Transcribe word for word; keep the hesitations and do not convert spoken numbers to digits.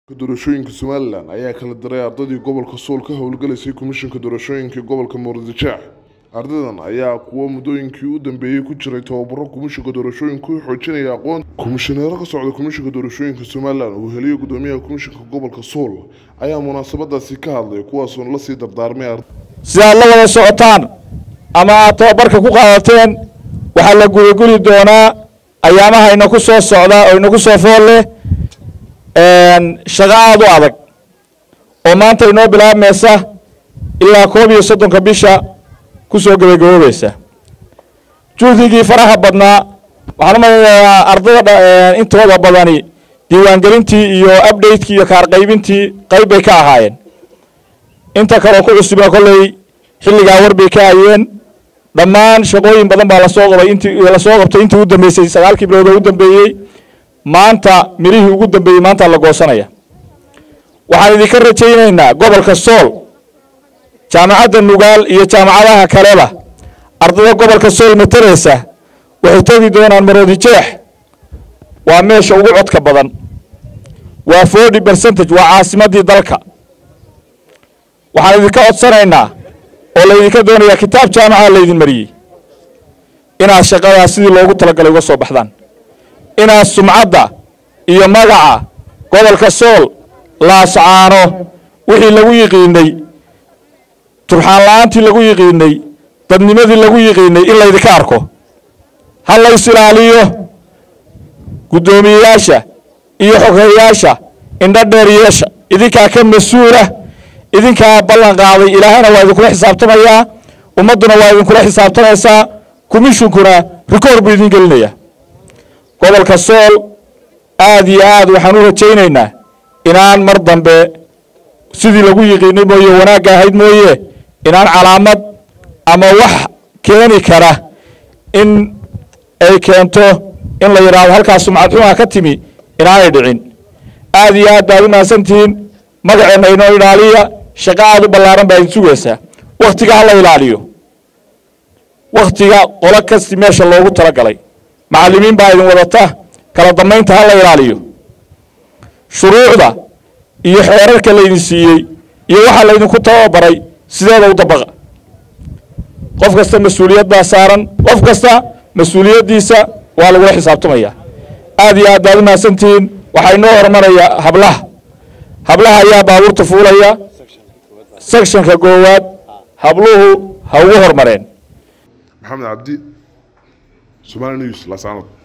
doorashooyinka Somaliland ayaa kala diray ardadii gobolka Sool ka howlgalaysay komishanka doorashooyinka gobolka Muqdisho. Ardadan ayaa kuwa muddooyinkii u dambeeyay ku jiray tababaro komishanka doorashooyinka xoojinaya aqoon. Komishaneer ka socda komishanka doorashooyinka Somaliland oo heliyo gudoomiyaha komishanka gobolka Sool ayaa munaasabadaasi ka hadlay kuwaas oo la sii dardaarmay sida la wada socotaan ama tababarka ku qaadateen waxa la guriguri doonaa ayaamaha ina ku soo socda oo ina ku soo foole een shaqaadu adag oo maanta inoo bilaabmaysa ilaa koob iyo soddon bisha ku soo gabagabeysa juhdigii faraha badnaa waxaan maadayaa ardayda intooda badani diiwaan gelintii iyo update-kii iyo kaar qaybintii qayb bay ka ahaayeen inta kale ku cusub kolay xilliga warbay ka ayeen dhammaan shaqooyin badan baa la soo qabay intii la soo qabtay intii u dambeysay sagaalkii bilood oo u dambeeyay maanta mirihii ugu dambeeyay maanta la goosanaya waxaan idinka rajaynaynaa gobolka Sool jaamacadda Nugaal iyo jaamacadaha kaleba ardayda gobolka Sool matareysa waxay tagi doonaan Maroodi Jeex waa meesha ugu codka badan waa forty percent waa caasimadii dalka waxaan idinka codsanaynaa oo la idinka doonayaa kitaab jaamaca la idin mariyay inaad shaqada sidii loogu talagalay uga soo baxdaan inaad sumcadda iyo magaca gobolka Sool la sacaano wixii lagu yiqiinay turxaan la'aantii lagu yiqiinay dadnimadii lagu yiqiinay in la idinka arko hal la isilaaliyo gudoomiyaasha iyo xogeyaasha indha dheeriyeesha idinka ka mas'uula idinka ballan qaaday ilaahana waa idinku xisaabtamayaa ummaduna waa idinku xisaabtamaysaa komishinkuna record buu idin gelinaya gobolka Sool aad iyo aad waxaan u rajaynaynaa inaan mar dambe sidii lagu yiqiinay mooye wanaag ahayd mooye inaan calaamad ama wax keeni kara in ay keento in la yiraahdo halkaas sumcad xuma ka timi inaanay dhicin aad iyo aad baad u maasantiin magaceena inoo ilaaliya shaqaadu ballaaran baa idin sugaysaa waqtiga la ilaaliyo waqtiga qola kasta meesha loogu talagalay macallimiin baa idin wadata kala damaynta la ilaaliyo shuruucda iyo xeerarka la idin siiyay iyo waxa la idinku tababaray sideeda u dabaqa qof kasta mas'uuliyad baa saaran qof kasta mas'uuliyadiisa waa lagu xisaabtamaya aad iyo aad baad u maasantiin waxa inoo hormaraya hablaha hablaha ayaa baabuurta fuulaya sectionka goowaad habluhu ha ugu hormareen Maxamed Cabdi Somali News la socod